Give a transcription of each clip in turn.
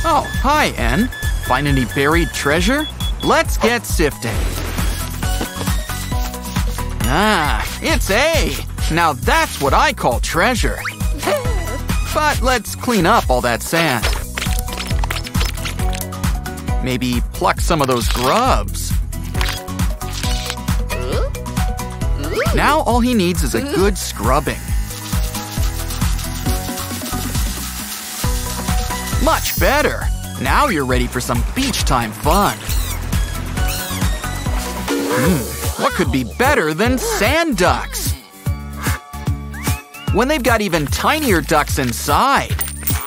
Oh, hi, N. Find any buried treasure? Let's get sifting. Ah, it's A. Now that's what I call treasure. But let's clean up all that sand. Maybe pluck some of those grubs. Now all he needs is a good scrubbing. Much better. Now you're ready for some beach time fun. What could be better than sand ducks? When they've got even tinier ducks inside.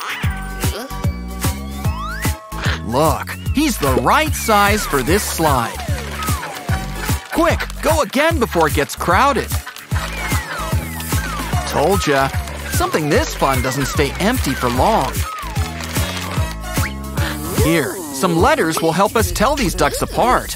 Look, he's the right size for this slide. Quick, go again before it gets crowded. Told ya, something this fun doesn't stay empty for long. Here, some letters will help us tell these ducks apart.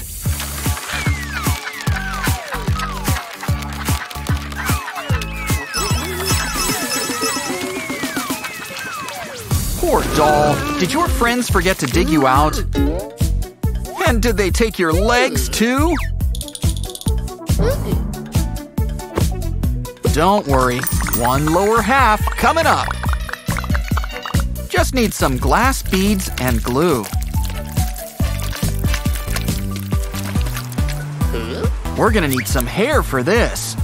Poor doll, did your friends forget to dig you out? And did they take your legs too? Don't worry, one lower half coming up. Just need some glass beads and glue. We're gonna need some hair for this.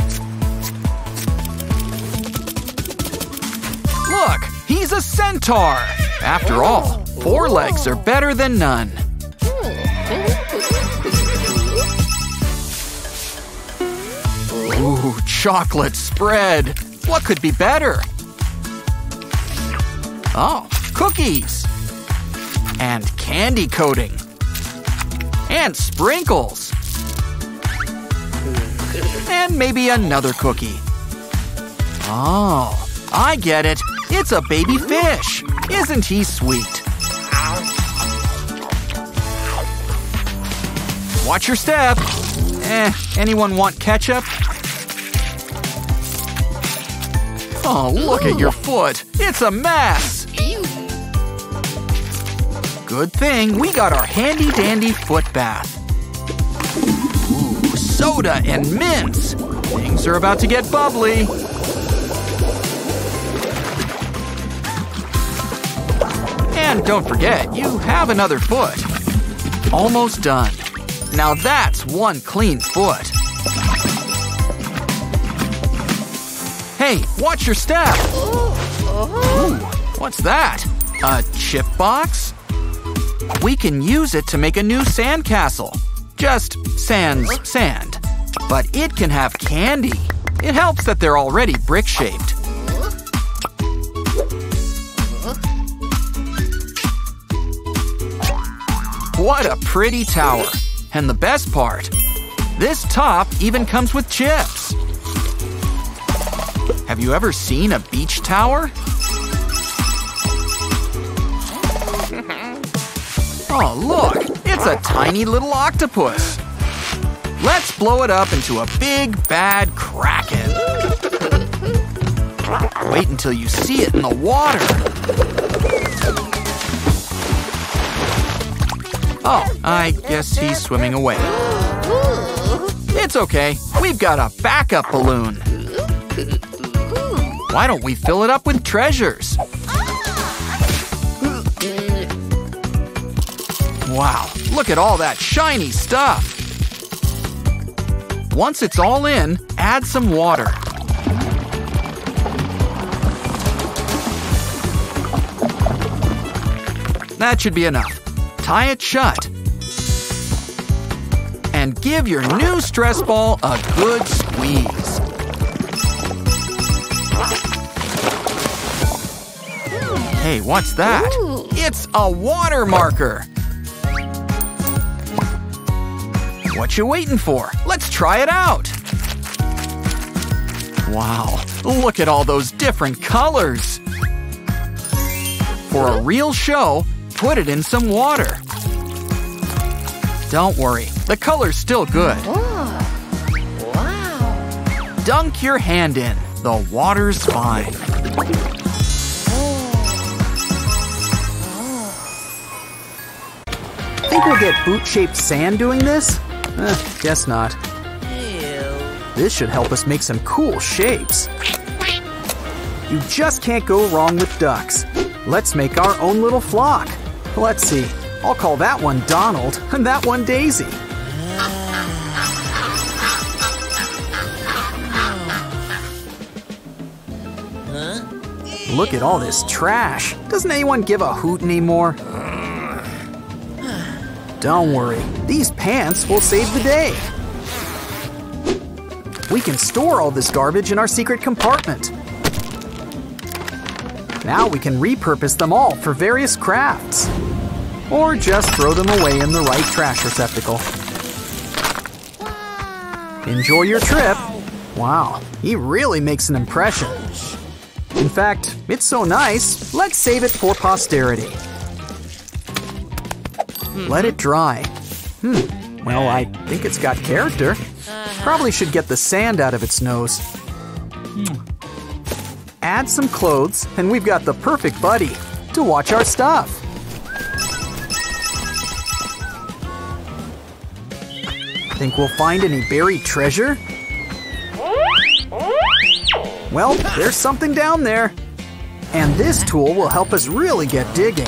Look, he's a centaur. After all, 4 legs are better than none. Ooh, chocolate spread. What could be better? Oh, cookies. And candy coating. And sprinkles. And maybe another cookie. Oh, I get it. It's a baby fish. Isn't he sweet? Watch your step. Anyone want ketchup? Oh, look at your foot. It's a mess. Good thing we got our handy-dandy foot bath. Ooh, soda and mints. Things are about to get bubbly. And don't forget, you have another foot. Almost done. Now that's one clean foot. Hey, watch your step. Ooh, what's that? A chip box? We can use it to make a new sandcastle. Just sans sand. But it can have candy. It helps that they're already brick-shaped. What a pretty tower. And the best part, this top even comes with chips. Have you ever seen a beach tower? Oh, look, it's a tiny little octopus. Let's blow it up into a big, bad kraken. Wait until you see it in the water. Oh, I guess he's swimming away. It's okay, we've got a backup balloon. Why don't we fill it up with treasures? Wow, look at all that shiny stuff. Once it's all in, add some water. That should be enough. Tie it shut. And give your new stress ball a good squeeze. Hey, what's that? It's a water marker. What you waiting for? Let's try it out. Wow, look at all those different colors. For a real show, put it in some water. Don't worry, the color's still good. Wow. Dunk your hand in. The water's fine. get boot-shaped sand doing this? Guess not. This should help us make some cool shapes. You just can't go wrong with ducks. Let's make our own little flock. Let's see. I'll call that one Donald and that one Daisy. Look at all this trash. Doesn't anyone give a hoot anymore? Don't worry, these pants will save the day. We can store all this garbage in our secret compartment. Now we can repurpose them all for various crafts. Or just throw them away in the right trash receptacle. Enjoy your trip. Wow, he really makes an impression. In fact, it's so nice, let's save it for posterity. Let it dry. Well, I think it's got character. Probably should get the sand out of its nose. Add some clothes, and we've got the perfect buddy to watch our stuff. Think we'll find any buried treasure? Well, there's something down there. And this tool will help us really get digging.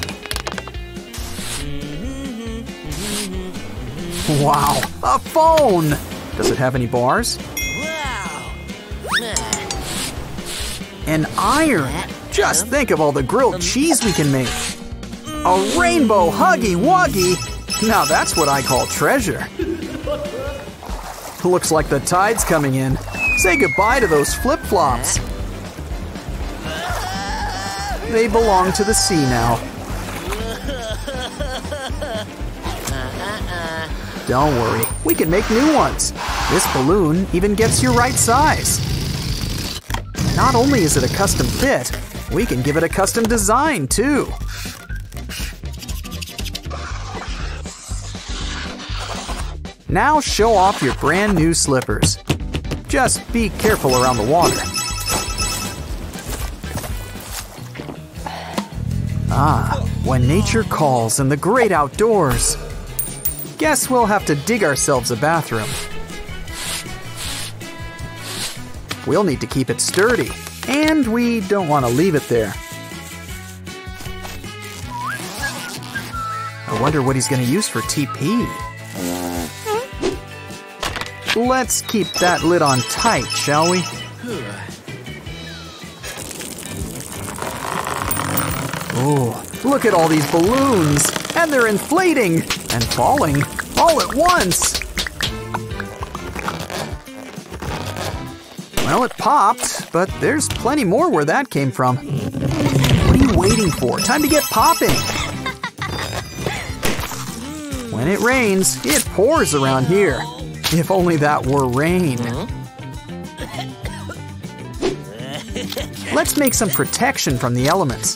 Wow, a phone! Does it have any bars? An iron! Just think of all the grilled cheese we can make. A rainbow Huggy Wuggy! Now that's what I call treasure. Looks like the tide's coming in. Say goodbye to those flip-flops. They belong to the sea now. Don't worry, we can make new ones. This balloon even gets your right size. Not only is it a custom fit, we can give it a custom design too. Now show off your brand new slippers. Just be careful around the water. Ah, when nature calls in the great outdoors. Guess we'll have to dig ourselves a bathroom. We'll need to keep it sturdy, and we don't want to leave it there. I wonder what he's going to use for TP. Let's keep that lid on tight, shall we? Oh, look at all these balloons! And they're inflating and falling all at once! Well, it popped, but there's plenty more where that came from. What are you waiting for? Time to get popping! When it rains, it pours around here. If only that were rain. Let's make some protection from the elements.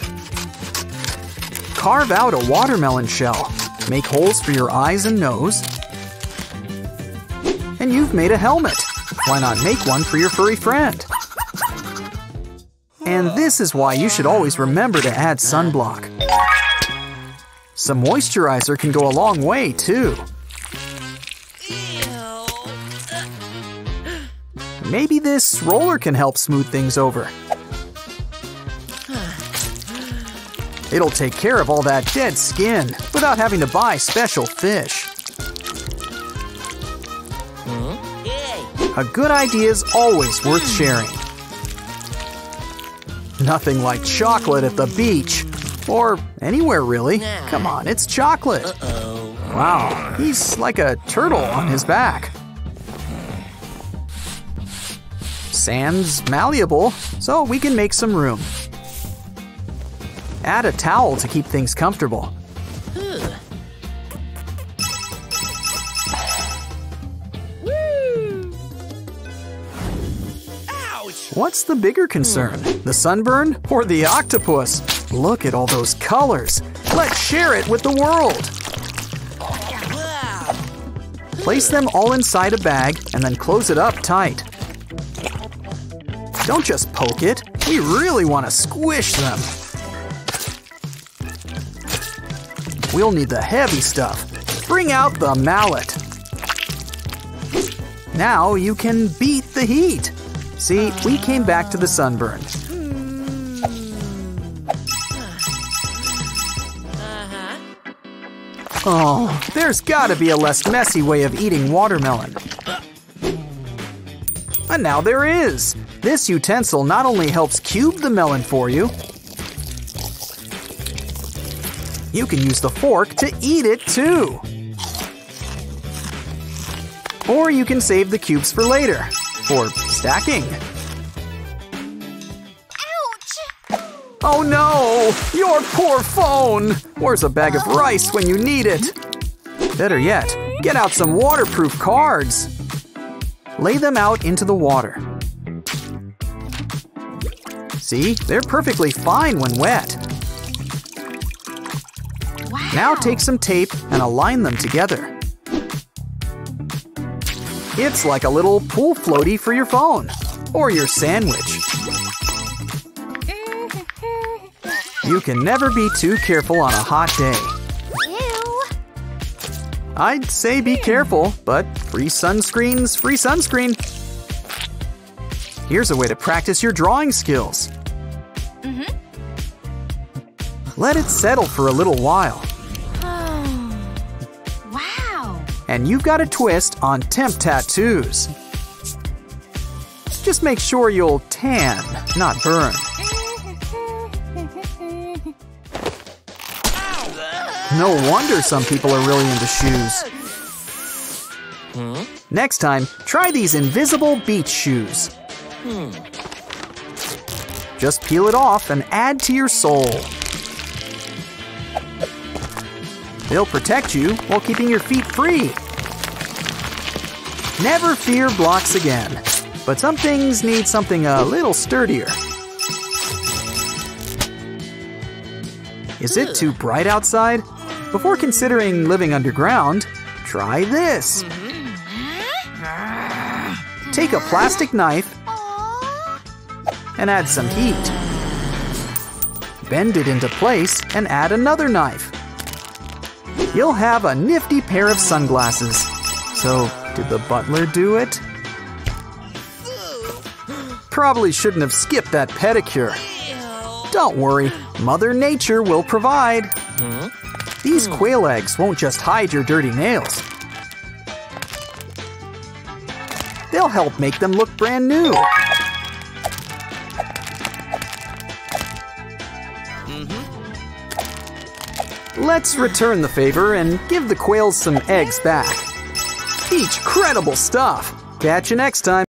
Carve out a watermelon shell. Make holes for your eyes and nose. And you've made a helmet. Why not make one for your furry friend? And this is why you should always remember to add sunblock. Some moisturizer can go a long way, too. Maybe this roller can help smooth things over. It'll take care of all that dead skin without having to buy special fish. A good idea is always worth sharing. Nothing like chocolate at the beach. Or anywhere, really. Come on, it's chocolate. Wow, he's like a turtle on his back. Sand's malleable, so we can make some room. Add a towel to keep things comfortable. What's the bigger concern? The sunburn or the octopus? Look at all those colors. Let's share it with the world. Place them all inside a bag and then close it up tight. Don't just poke it. We really want to squish them. We'll need the heavy stuff. bring out the mallet. Now you can beat the heat. See, we came back to the sunburn. Oh, there's gotta be a less messy way of eating watermelon. And now there is. This utensil not only helps cube the melon for you, you can use the fork to eat it too. Or you can save the cubes for later, for stacking. Ouch! Oh no! Your poor phone! Where's a bag of rice when you need it? Better yet, get out some waterproof cards. Lay them out into the water. See, they're perfectly fine when wet. Wow. Now take some tape and align them together. It's like a little pool floaty for your phone or your sandwich. You can never be too careful on a hot day. Ew. I'd say be careful, but free sunscreen's free sunscreen. Here's a way to practice your drawing skills. Let it settle for a little while. Wow. And you've got a twist on temp tattoos. Just make sure you'll tan, not burn. No wonder some people are really into shoes. Next time, try these invisible beach shoes. Just peel it off and add to your sole. They'll protect you while keeping your feet free. Never fear blocks again, but some things need something a little sturdier. Is it too bright outside? Before considering living underground, try this. Take a plastic knife and add some heat. Bend it into place and add another knife. You'll have a nifty pair of sunglasses. So, did the butler do it? Probably shouldn't have skipped that pedicure. Don't worry, Mother Nature will provide. These quail eggs won't just hide your dirty nails. They'll help make them look brand new. Let's return the favor and give the quails some eggs back. Each credible stuff. Catch you next time.